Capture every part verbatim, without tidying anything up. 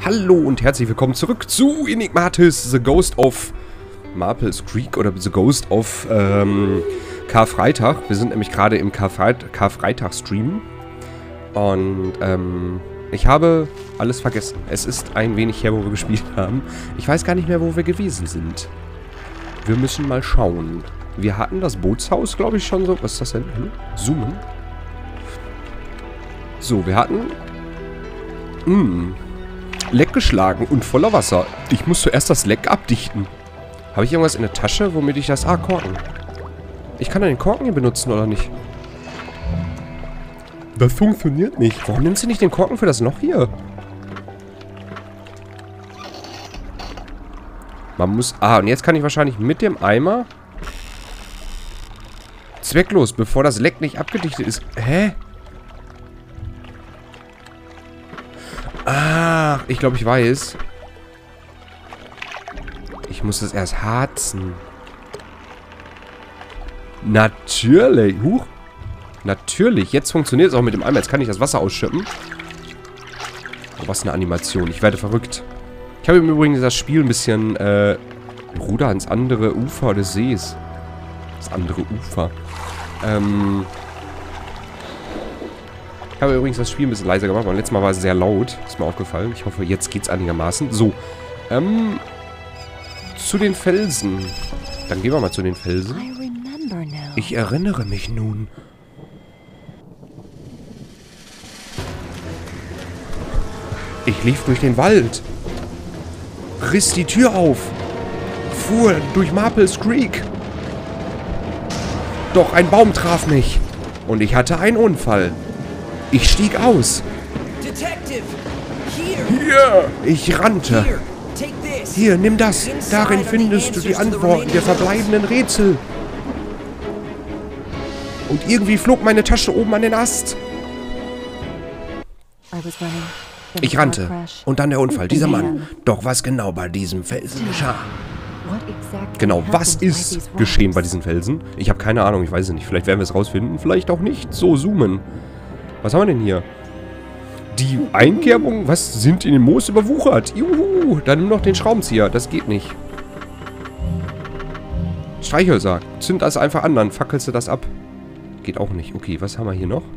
Hallo und herzlich willkommen zurück zu Enigmatis, The Ghost of Maples Creek oder The Ghost of ähm, Karfreitag. Wir sind nämlich gerade im Karfreit Karfreitag-Stream und ähm, ich habe alles vergessen. Es ist ein wenig her, wo wir gespielt haben. Ich weiß gar nicht mehr, wo wir gewesen sind. Wir müssen mal schauen. Wir hatten das Bootshaus, glaube ich, schon so. Was ist das denn? Hm? Zoomen. So, wir hatten... Hm... Leck geschlagen und voller Wasser. Ich muss zuerst das Leck abdichten. Habe ich irgendwas in der Tasche, womit ich das... Ah, Korken. Ich kann den Korken hier benutzen, oder nicht? Das funktioniert nicht. Warum nimmst du nicht den Korken für das Loch hier? Man muss... Ah, und jetzt kann ich wahrscheinlich mit dem Eimer... Zwecklos, bevor das Leck nicht abgedichtet ist. Hä? Ah, ich glaube, ich weiß. Ich muss das erst harzen. Natürlich. Huch. Natürlich. Jetzt funktioniert es auch mit dem Eimer. Jetzt kann ich das Wasser ausschöpfen. Oh, was eine Animation. Ich werde verrückt. Ich habe im Übrigen das Spiel ein bisschen äh, Ruder ans andere Ufer des Sees. Das andere Ufer. Ähm... Ich habe übrigens das Spiel ein bisschen leiser gemacht. Beim letzten Mal war es sehr laut. Ist mir aufgefallen. Ich hoffe, jetzt geht es einigermaßen. So. Ähm. Zu den Felsen. Dann gehen wir mal zu den Felsen. Ich erinnere mich nun. Ich lief durch den Wald. Riss die Tür auf. Fuhr durch Maples Creek. Doch ein Baum traf mich. Und ich hatte einen Unfall. Ich stieg aus. Hier! Ich rannte. Hier, nimm das. Darin findest du die Antworten der verbleibenden Rätsel. Und irgendwie flog meine Tasche oben an den Ast. Ich rannte. Und dann der Unfall. Dieser Mann. Doch was genau bei diesem Felsen geschah? Genau, was ist geschehen bei diesen Felsen? Ich habe keine Ahnung, ich weiß es nicht. Vielleicht werden wir es rausfinden, vielleicht auch nicht. So, zoomen. Was haben wir denn hier? Die Einkerbungen, was, sind in den Moos überwuchert? Juhu, dann nimm noch den Schraubenzieher. Das geht nicht. Streichhölzer. Zünd das einfach an, dann fackelst du das ab. Geht auch nicht. Okay, was haben wir hier noch?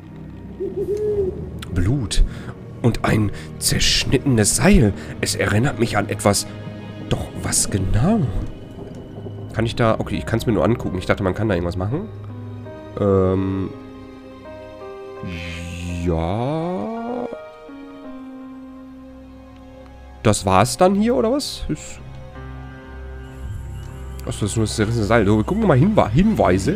Blut. Und ein zerschnittenes Seil. Es erinnert mich an etwas. Doch, was genau? Kann ich da... Okay, ich kann es mir nur angucken. Ich dachte, man kann da irgendwas machen. Ähm... Ja. Das war's dann hier, oder was? Ist Achso, das ist nur das zerrissene Seil. So, wir gucken mal Hinwe Hinweise.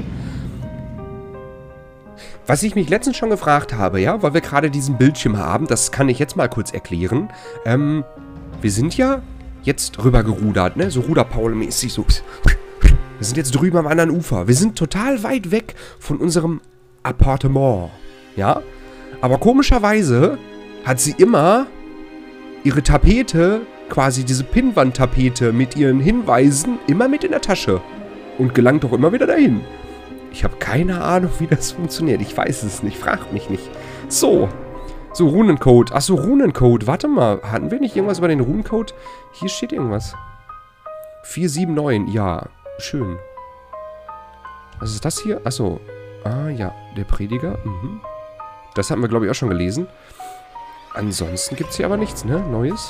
Was ich mich letztens schon gefragt habe, ja, weil wir gerade diesen Bildschirm haben, das kann ich jetzt mal kurz erklären. Ähm, wir sind ja jetzt rüber gerudert, ne? So Ruderpaul-mäßig, so. Wir sind jetzt drüben am anderen Ufer. Wir sind total weit weg von unserem Appartement. Ja? Aber komischerweise hat sie immer ihre Tapete, quasi diese Pinnwandtapete mit ihren Hinweisen, immer mit in der Tasche. Und gelangt auch immer wieder dahin. Ich habe keine Ahnung, wie das funktioniert. Ich weiß es nicht. Fragt mich nicht. So. So, Runencode. Achso, Runencode. Warte mal. Hatten wir nicht irgendwas über den Runencode? Hier steht irgendwas. vier sieben neun. Ja. Schön. Was ist das hier? Achso. Ah, ja. Der Prediger. Mhm. Das hatten wir, glaube ich, auch schon gelesen. Ansonsten gibt es hier aber nichts, ne? Neues.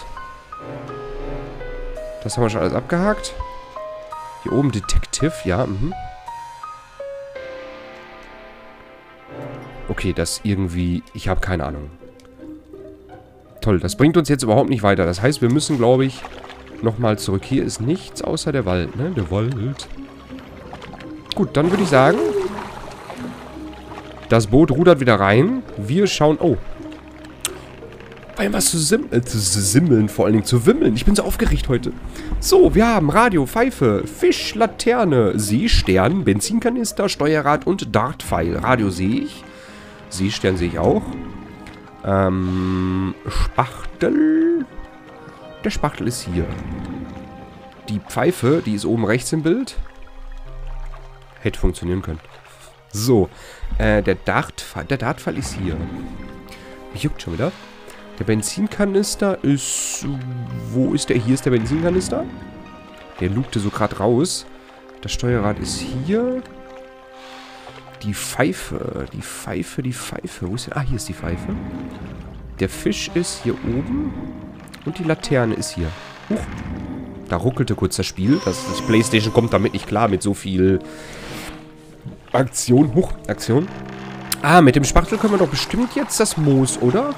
Das haben wir schon alles abgehakt. Hier oben Detective, ja. Mhm. Okay, das irgendwie... Ich habe keine Ahnung. Toll, das bringt uns jetzt überhaupt nicht weiter. Das heißt, wir müssen, glaube ich, nochmal zurück. Hier ist nichts außer der Wald, ne? Der Wald. Gut, dann würde ich sagen... Das Boot rudert wieder rein. Wir schauen... Oh. Weil was zu, sim äh, zu simmeln, vor allen Dingen zu wimmeln. Ich bin so aufgeregt heute. So, wir haben Radio, Pfeife, Fisch, Laterne, Seestern, Benzinkanister, Steuerrad und Dartpfeil. Radio sehe ich. Seestern sehe ich auch. Ähm, Spachtel. Der Spachtel ist hier. Die Pfeife, die ist oben rechts im Bild. Hätte funktionieren können. So, äh, der Dartpfeil, der Dartpfeil ist hier. Mich juckt schon wieder. Der Benzinkanister ist... Wo ist der? Hier ist der Benzinkanister. Der lugte so gerade raus. Das Steuerrad ist hier. Die Pfeife. Die Pfeife, die Pfeife. Wo ist der? Ah, hier ist die Pfeife. Der Fisch ist hier oben. Und die Laterne ist hier. Huch. Da ruckelte kurz das Spiel. Das, das PlayStation kommt damit nicht klar mit so viel Aktion. Huch, Aktion. Ah, mit dem Spachtel können wir doch bestimmt jetzt das Moos, oder?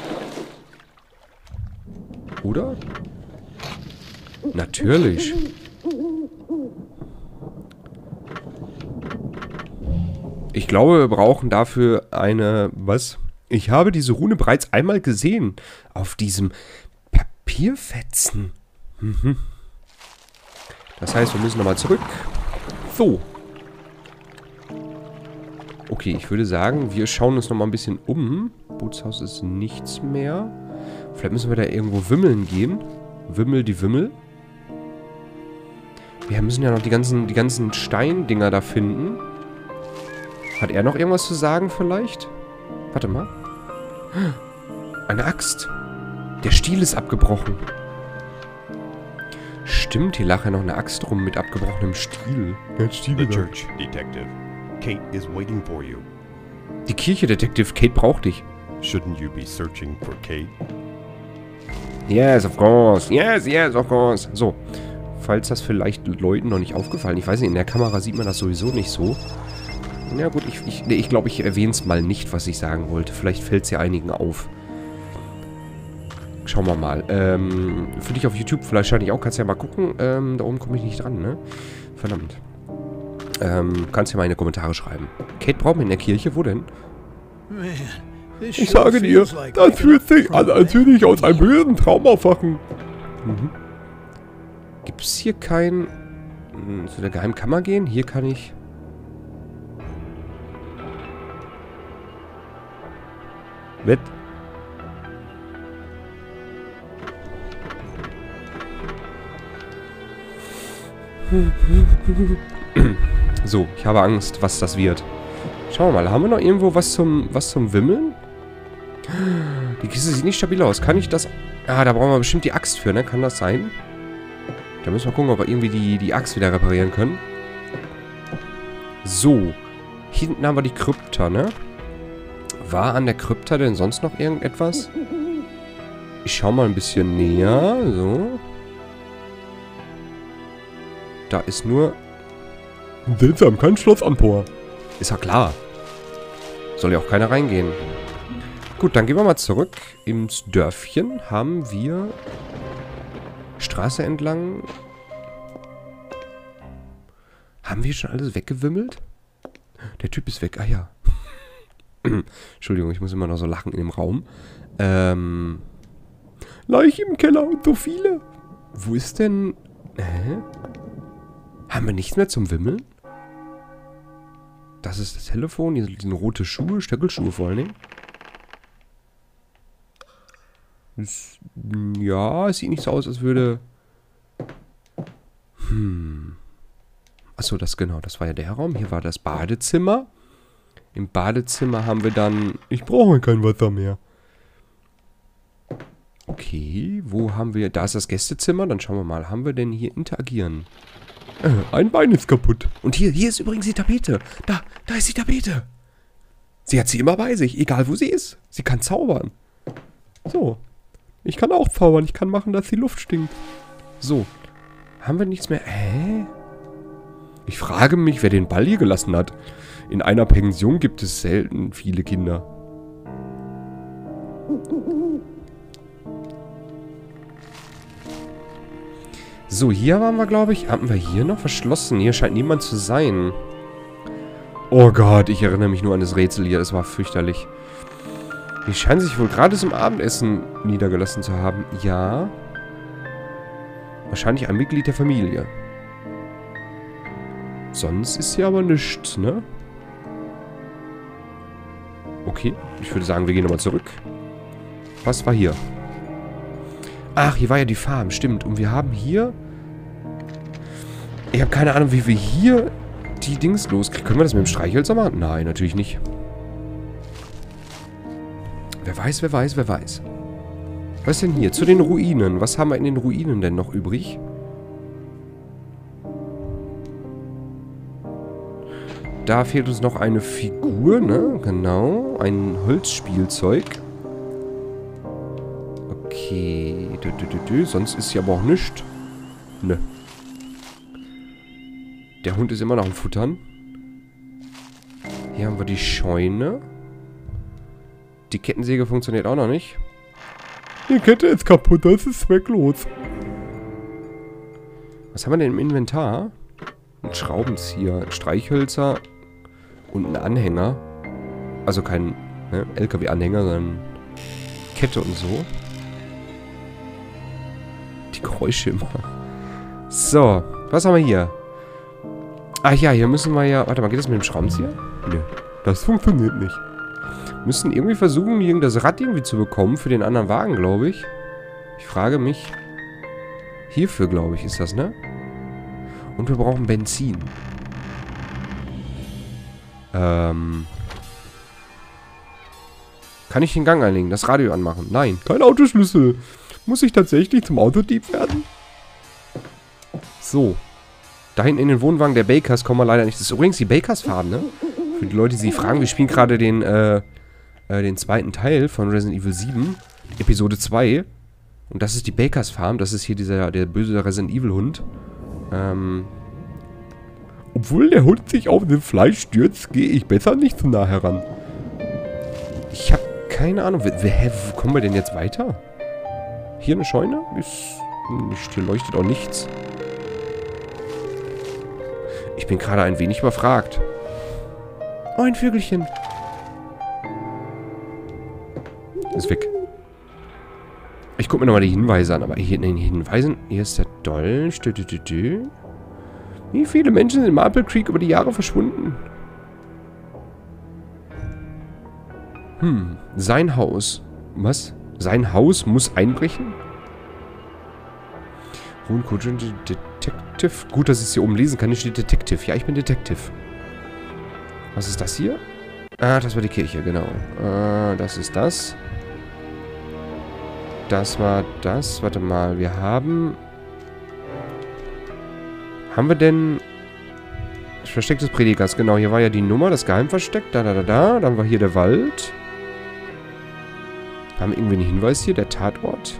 Oder? Natürlich. Ich glaube, wir brauchen dafür eine... Was? Ich habe diese Rune bereits einmal gesehen. Auf diesem Papierfetzen. Mhm. Das heißt, wir müssen nochmal zurück. So. Okay, ich würde sagen, wir schauen uns nochmal ein bisschen um. Bootshaus ist nichts mehr. Vielleicht müssen wir da irgendwo wimmeln gehen. Wimmel die Wimmel. Wir müssen ja noch die ganzen, die ganzen Steindinger da finden. Hat er noch irgendwas zu sagen vielleicht? Warte mal. Eine Axt. Der Stiel ist abgebrochen. Stimmt, hier lag ja noch eine Axt rum mit abgebrochenem Stiel. Ja, Stiel The church, Detective. Kate is waiting for you. Die Kirche, Detective. Kate braucht dich. Shouldn't you be searching for Kate? Yes, of course. Yes, yes, of course. So. Falls das vielleicht Leuten noch nicht aufgefallen ist. Ich weiß nicht, in der Kamera sieht man das sowieso nicht so. Ja gut, ich glaube, ich, nee, ich, glaub, ich erwähne es mal nicht, was ich sagen wollte. Vielleicht fällt es ja einigen auf. Schauen wir mal. Ähm, für dich auf YouTube vielleicht wahrscheinlich auch. Kannst ja mal gucken. Ähm, da oben komme ich nicht dran, ne? Verdammt. Ähm, kannst ja mal in die Kommentare schreiben. Kate braucht mich in der Kirche. Wo denn? Ich sage dir, das fühlt sich an, als würde ich aus einem bösen Traum aufwachen. Mhm. Gibt es hier kein... Hm, zu der Geheimkammer gehen? Hier kann ich... Mit. So, ich habe Angst, was das wird. Schauen wir mal, haben wir noch irgendwo was zum, was zum Wimmeln? Die Kiste sieht nicht stabil aus. Kann ich das... Ah, da brauchen wir bestimmt die Axt für, ne? Kann das sein? Da müssen wir gucken, ob wir irgendwie die, die Axt wieder reparieren können. So. Hinten haben wir die Krypta, ne? War an der Krypta denn sonst noch irgendetwas? Ich schau mal ein bisschen näher. So. Da ist nur... Seltsam, kein Schlossampor. Ist ja klar. Soll ja auch keiner reingehen. Gut, dann gehen wir mal zurück. Ins Dörfchen haben wir... Straße entlang... Haben wir schon alles weggewimmelt? Der Typ ist weg. Ah ja. Entschuldigung, ich muss immer noch so lachen in dem Raum. Ähm... Leiche im Keller und so viele. Wo ist denn... Hä? Haben wir nichts mehr zum Wimmeln? Das ist das Telefon. Hier sind rote Schuhe, Stöckelschuhe vor allen Dingen. Das, ja, es sieht nicht so aus, als würde... Hm... Achso, das genau, das war ja der Raum. Hier war das Badezimmer. Im Badezimmer haben wir dann... Ich brauche kein Wasser mehr. Okay, wo haben wir... Da ist das Gästezimmer. Dann schauen wir mal. Haben wir denn hier interagieren? Äh, ein Bein ist kaputt. Und hier, hier ist übrigens die Tapete. Da, da ist die Tapete. Sie hat sie immer bei sich, egal wo sie ist. Sie kann zaubern. So. Ich kann auch zaubern. Ich kann machen, dass die Luft stinkt. So. Haben wir nichts mehr... Hä? Ich frage mich, wer den Ball hier gelassen hat. In einer Pension gibt es selten viele Kinder. So, hier waren wir, glaube ich... Haben wir hier noch verschlossen? Hier scheint niemand zu sein. Oh Gott, ich erinnere mich nur an das Rätsel hier. Das war fürchterlich. Die scheinen sich wohl gerade zum Abendessen niedergelassen zu haben. Ja. Wahrscheinlich ein Mitglied der Familie. Sonst ist hier aber nichts, ne? Okay, ich würde sagen, wir gehen nochmal zurück. Was war hier? Ach, hier war ja die Farm, stimmt. Und wir haben hier... Ich habe keine Ahnung, wie wir hier die Dings loskriegen. Können wir das mit dem Streichhölzer machen? Nein, natürlich nicht. Wer weiß, wer weiß, wer weiß. Was denn hier? Zu den Ruinen. Was haben wir in den Ruinen denn noch übrig? Da fehlt uns noch eine Figur, ne? Genau. Ein Holzspielzeug. Okay. Dö, dö, dö, dö. Sonst ist hier aber auch nichts. Ne. Der Hund ist immer noch am Futtern. Hier haben wir die Scheune. Die Kettensäge funktioniert auch noch nicht. Die Kette ist kaputt, das ist zwecklos. Was haben wir denn im Inventar? Ein Schraubenzieher, ein Streichhölzer und ein Anhänger. Also kein ne, L K W-Anhänger, sondern Kette und so. Die Geräusche immer. So, was haben wir hier? Ach ja, hier müssen wir ja... Warte mal, geht das mit dem Schraubenzieher? Nö, das funktioniert nicht. Wir müssen irgendwie versuchen, das Rad irgendwie zu bekommen für den anderen Wagen, glaube ich. Ich frage mich... Hierfür, glaube ich, ist das, ne? Und wir brauchen Benzin. Ähm... Kann ich den Gang einlegen? Das Radio anmachen? Nein. Kein Autoschlüssel. Muss ich tatsächlich zum Autodieb werden? So. Dahin in den Wohnwagen der Bakers kommen wir leider nicht. Das ist übrigens die Bakers-Farm, ne? Für die Leute, die sich fragen, wir spielen gerade den, äh, äh, den zweiten Teil von Resident Evil sieben. Episode zwei. Und das ist die Bakers Farm. Das ist hier dieser, der böse Resident Evil Hund. Ähm. Obwohl der Hund sich auf das Fleisch stürzt, gehe ich besser nicht zu nah heran. Ich habe keine Ahnung. Hä, wo kommen wir denn jetzt weiter? Hier eine Scheune? Ist nicht, hier leuchtet auch nichts. Ich bin gerade ein wenig überfragt. Oh, ein Vögelchen. Ist weg. Ich gucke mir nochmal die Hinweise an. Aber hier in den Hinweisen... Hier ist der Dolch. Dü, dü, dü, dü. Wie viele Menschen sind in Maple Creek über die Jahre verschwunden? Hm. Sein Haus. Was? Sein Haus muss einbrechen? Wohncode Detective. Gut, dass ich es hier oben lesen kann. Hier steht Detective. Ja, ich bin Detective. Was ist das hier? Ah, das war die Kirche, genau. Äh, das ist das. Das war das. Warte mal, wir haben... Haben wir denn... Versteck des Predigers, genau. Hier war ja die Nummer, das Geheimversteck. Da, da, da, da. Dann war hier der Wald. Haben wir irgendwie einen Hinweis hier? Der Tatort.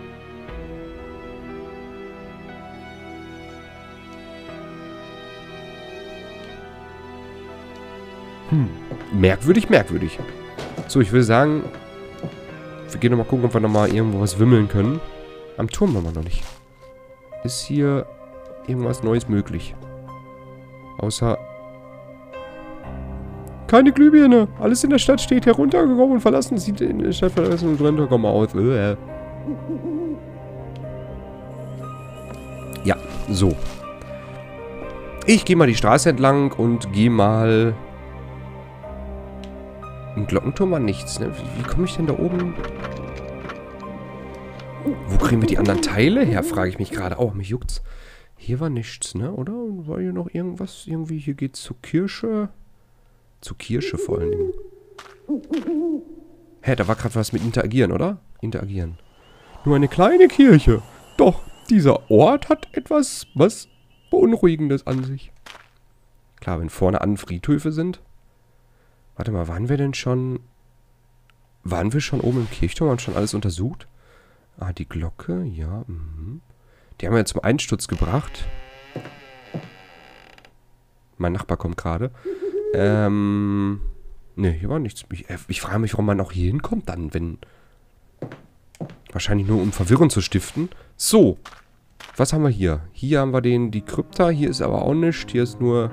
Hm. Merkwürdig, merkwürdig. So, ich will sagen... Wir gehen nochmal gucken, ob wir nochmal irgendwo was wimmeln können. Am Turm waren wir noch nicht. Ist hier irgendwas Neues möglich? Außer... Keine Glühbirne. Alles in der Stadt steht heruntergekommen und verlassen. Sieht in der Stadt verlassen und runtergekommen aus. Äh. Ja, so. Ich gehe mal die Straße entlang und gehe mal... Im Glockenturm war nichts, ne? Wie, wie komme ich denn da oben... Wo kriegen wir die anderen Teile her, frage ich mich gerade. Oh, mich juckt's. Hier war nichts, ne? Oder? War hier noch irgendwas? Irgendwie, hier geht's zur Kirche. Zur Kirche vor allen Dingen. Hä, da war gerade was mit interagieren, oder? Interagieren. Nur eine kleine Kirche. Doch, dieser Ort hat etwas, was Beunruhigendes an sich. Klar, wenn vorne an Friedhöfe sind. Warte mal, waren wir denn schon... Waren wir schon oben im Kirchturm und schon alles untersucht? Ah, die Glocke, ja. Mhm. Die haben wir jetzt zum Einsturz gebracht. Mein Nachbar kommt gerade. Ähm... Ne, hier war nichts. Ich, ich frage mich, warum man auch hier hinkommt dann, wenn... Wahrscheinlich nur, um Verwirrung zu stiften. So. Was haben wir hier? Hier haben wir den, die Krypta. Hier ist aber auch nichts. Hier ist nur...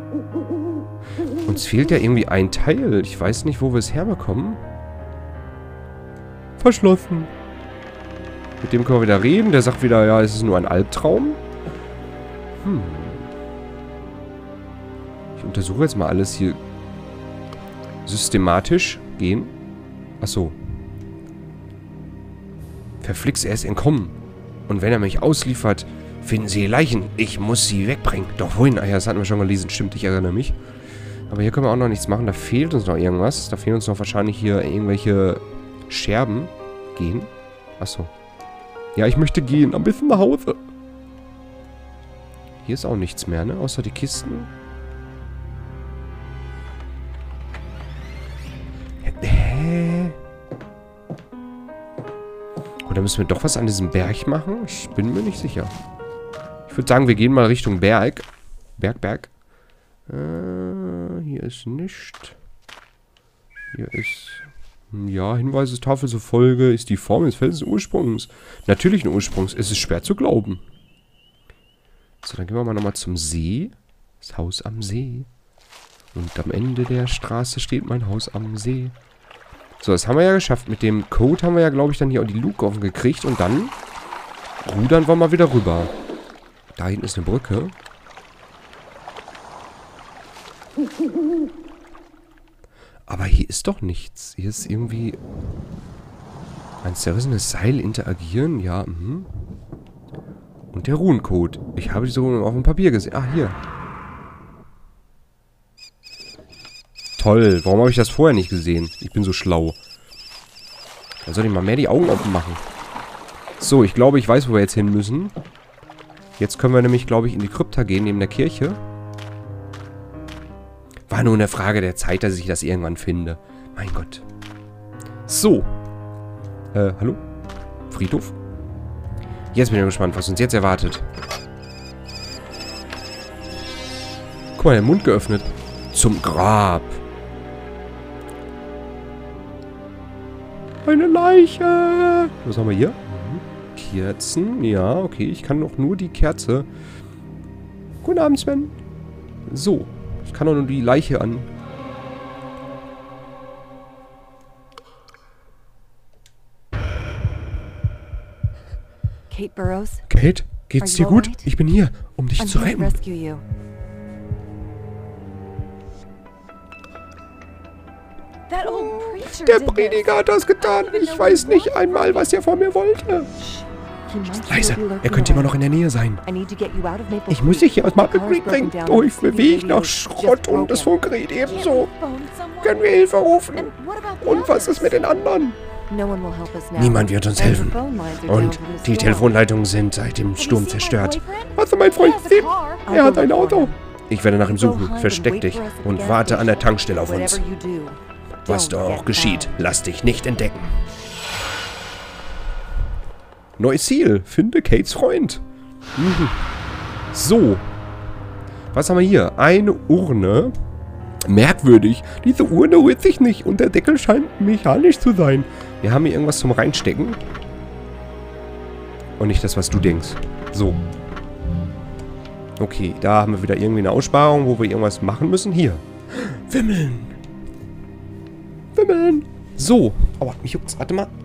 Uns fehlt ja irgendwie ein Teil. Ich weiß nicht, wo wir es herbekommen. Verschlossen. Mit dem können wir wieder reden. Der sagt wieder, ja, es ist nur ein Albtraum. Hm. Ich untersuche jetzt mal alles hier systematisch. Gehen. Achso. Verflixt, er ist entkommen. Und wenn er mich ausliefert, finden sie die Leichen. Ich muss sie wegbringen. Doch wohin? Ah ja, das hatten wir schon gelesen. Stimmt, ich erinnere mich. Aber hier können wir auch noch nichts machen. Da fehlt uns noch irgendwas. Da fehlen uns noch wahrscheinlich hier irgendwelche Scherben. Gehen. Achso. Ja, ich möchte gehen. Am besten nach Hause. Hier ist auch nichts mehr, ne? Außer die Kisten. Hä? Oder müssen wir doch was an diesem Berg machen? Ich bin mir nicht sicher. Ich würde sagen, wir gehen mal Richtung Berg. Berg, Berg. Äh, hier ist nichts. Hier ist... Ja, Hinweisestafel zur Folge ist die Form des Felsens Ursprungs. Natürlichen Ursprungs. Es ist schwer zu glauben. So, dann gehen wir mal nochmal zum See. Das Haus am See. Und am Ende der Straße steht mein Haus am See. So, das haben wir ja geschafft. Mit dem Code haben wir ja, glaube ich, dann hier auch die Luke offen gekriegt. Und dann rudern wir mal wieder rüber. Da hinten ist eine Brücke. Aber hier ist doch nichts. Hier ist irgendwie ein zerrissenes Seil interagieren. Ja, mhm. Und der Runencode. Ich habe die so auf dem Papier gesehen. Ah, hier. Toll. Warum habe ich das vorher nicht gesehen? Ich bin so schlau. Dann soll ich mal mehr die Augen offen machen. So, ich glaube, ich weiß, wo wir jetzt hin müssen. Jetzt können wir nämlich, glaube ich, in die Krypta gehen, neben der Kirche. War nur eine Frage der Zeit, dass ich das irgendwann finde. Mein Gott. So. Äh, hallo? Friedhof? Jetzt bin ich gespannt, was uns jetzt erwartet. Guck mal, der Mund geöffnet. Zum Grab. Eine Leiche. Was haben wir hier? Kerzen. Ja, okay. Ich kann doch nur die Kerze. Guten Abend, Sven. So. Ich kann doch nur die Leiche an. Kate Burrows? Kate, geht's dir gut? Ich bin hier, um dich zu retten. Der Prediger hat das getan. Ich weiß nicht einmal, was er von mir wollte. Leise, er könnte immer noch in der Nähe sein. Ich muss dich hier aus Maple Creek bringen. Durch Weg nach Schrott und das Funkgerät ebenso. Können wir Hilfe rufen? Und was ist mit den anderen? Niemand wird uns helfen. Und die Telefonleitungen sind seit dem Sturm zerstört. Hast du meinen Freund gesehen? Er hat ein Auto. Ich werde nach ihm suchen. Versteck dich und warte an der Tankstelle auf uns. Was da auch geschieht, lass dich nicht entdecken. Neues Ziel. Finde Kates Freund. Mhm. So. Was haben wir hier? Eine Urne. Merkwürdig. Diese Urne rührt sich nicht und der Deckel scheint mechanisch zu sein. Wir haben hier irgendwas zum Reinstecken. Und nicht das, was du denkst. So. Okay, da haben wir wieder irgendwie eine Aussparung, wo wir irgendwas machen müssen. Hier. Wimmeln. Wimmeln. So. Aua, mich juckt's. Warte mal.